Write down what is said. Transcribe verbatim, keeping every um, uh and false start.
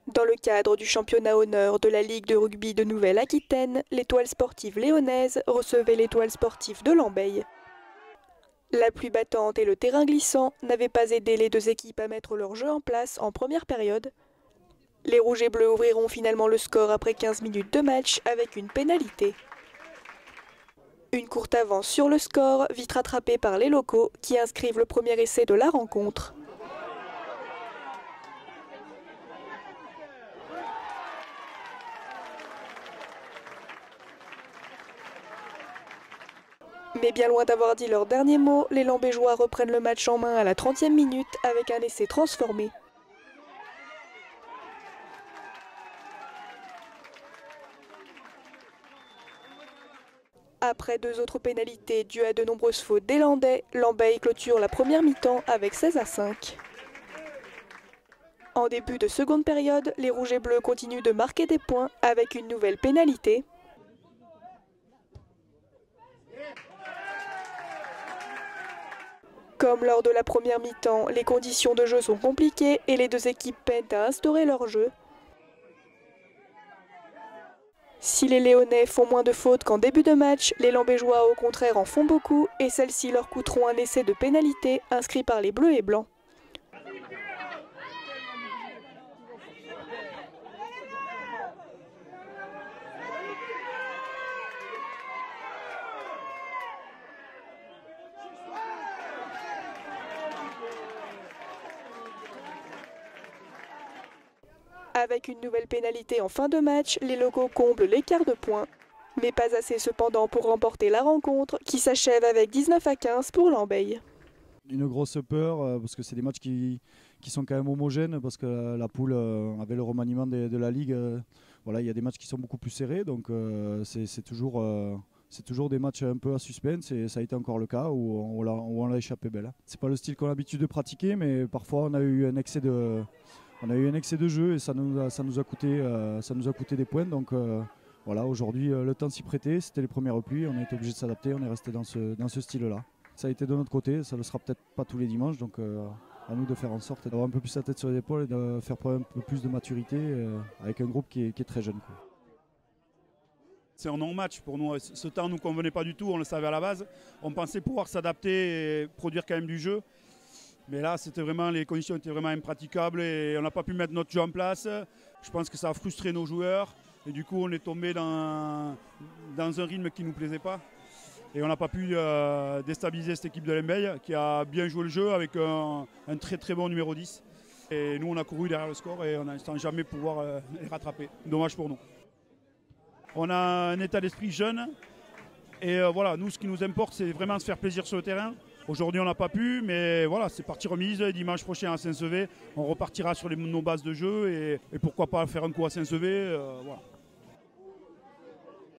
Dans le cadre du championnat honneur de la Ligue de rugby de Nouvelle-Aquitaine, l'étoile sportive léonaise recevait l'étoile sportive de Lambeille. La pluie battante et le terrain glissant n'avaient pas aidé les deux équipes à mettre leur jeu en place en première période. Les rouges et bleus ouvriront finalement le score après quinze minutes de match avec une pénalité. Une courte avance sur le score, vite rattrapée par les locaux qui inscrivent le premier essai de la rencontre. Mais bien loin d'avoir dit leur dernier mot, les Lambégeois reprennent le match en main à la trentième minute avec un essai transformé. Après deux autres pénalités dues à de nombreuses fautes des Landais, Lambeille clôture la première mi-temps avec seize à cinq. En début de seconde période, les rouges et bleus continuent de marquer des points avec une nouvelle pénalité. Comme lors de la première mi-temps, les conditions de jeu sont compliquées et les deux équipes peinent à instaurer leur jeu. Si les Léonais font moins de fautes qu'en début de match, les Lambégeois au contraire en font beaucoup et celles-ci leur coûteront un essai de pénalité inscrit par les Bleus et Blancs. Avec une nouvelle pénalité en fin de match, les locaux comblent l'écart de points. Mais pas assez cependant pour remporter la rencontre, qui s'achève avec dix-neuf à quinze pour Lambeille. Une grosse peur, parce que c'est des matchs qui, qui sont quand même homogènes, parce que la poule, avec le remaniement de, de la Ligue, voilà, il y a des matchs qui sont beaucoup plus serrés, donc c'est toujours, toujours des matchs un peu à suspense, et ça a été encore le cas, où on l'a échappé belle. C'est pas le style qu'on a l'habitude de pratiquer, mais parfois on a eu un excès de... On a eu un excès de jeu et ça nous a, ça nous a, coûté, euh, ça nous a coûté des points. Donc euh, voilà, aujourd'hui, euh, le temps s'y prêtait, c'était les premières pluies, on a été obligé de s'adapter, on est resté dans ce, dans ce style-là. Ça a été de notre côté, ça ne le sera peut-être pas tous les dimanches, donc euh, à nous de faire en sorte d'avoir un peu plus la tête sur les épaules et de faire preuve un peu plus de maturité euh, avec un groupe qui est, qui est très jeune. C'est un non-match pour nous, ce temps ne nous convenait pas du tout, on le savait à la base. On pensait pouvoir s'adapter et produire quand même du jeu. Mais là, c'était vraiment, les conditions étaient vraiment impraticables et on n'a pas pu mettre notre jeu en place. Je pense que ça a frustré nos joueurs et du coup, on est tombé dans, dans un rythme qui ne nous plaisait pas. Et on n'a pas pu euh, déstabiliser cette équipe de Lambeille qui a bien joué le jeu avec un, un très très bon numéro dix. Et nous, on a couru derrière le score et on n'a jamais pouvoir euh, les rattraper. Dommage pour nous. On a un état d'esprit jeune et euh, voilà, nous, ce qui nous importe, c'est vraiment se faire plaisir sur le terrain. Aujourd'hui, on n'a pas pu, mais voilà, c'est partie remise. Dimanche prochain à Saint-Sevé, on repartira sur les, nos bases de jeu et, et pourquoi pas faire un coup à Saint-Sevé. Euh, voilà.